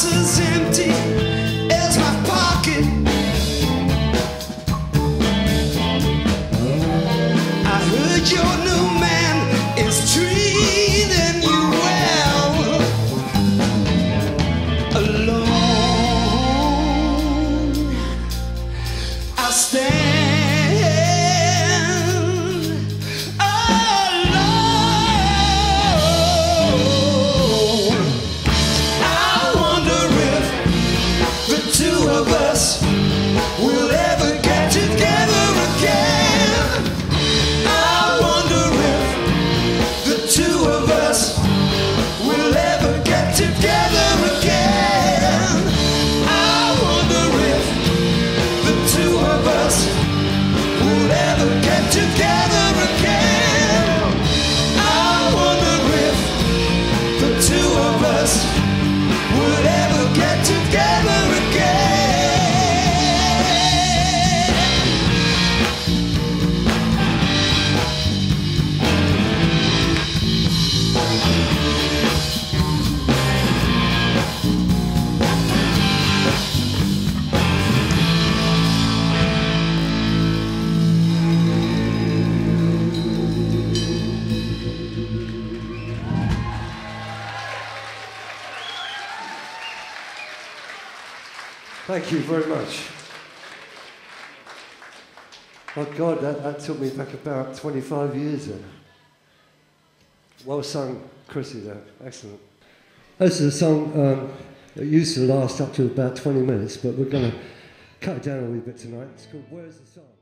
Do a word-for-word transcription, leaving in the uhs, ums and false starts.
as empty as my pocket. I heard your new man is treating you well. Alone I stand, alone. I wonder if the two of us will ever get together again. I wonder if the two of us will ever get together again. I wonder if the two of us will ever get together again. I wonder if the two of us will ever get together again. Thank you very much. Oh God, that, that took me back about twenty-five years then. Well sung, Chrissy there, excellent. This is a song um, that used to last up to about twenty minutes, but we're going to cut it down a wee bit tonight. It's called Where's the Sun?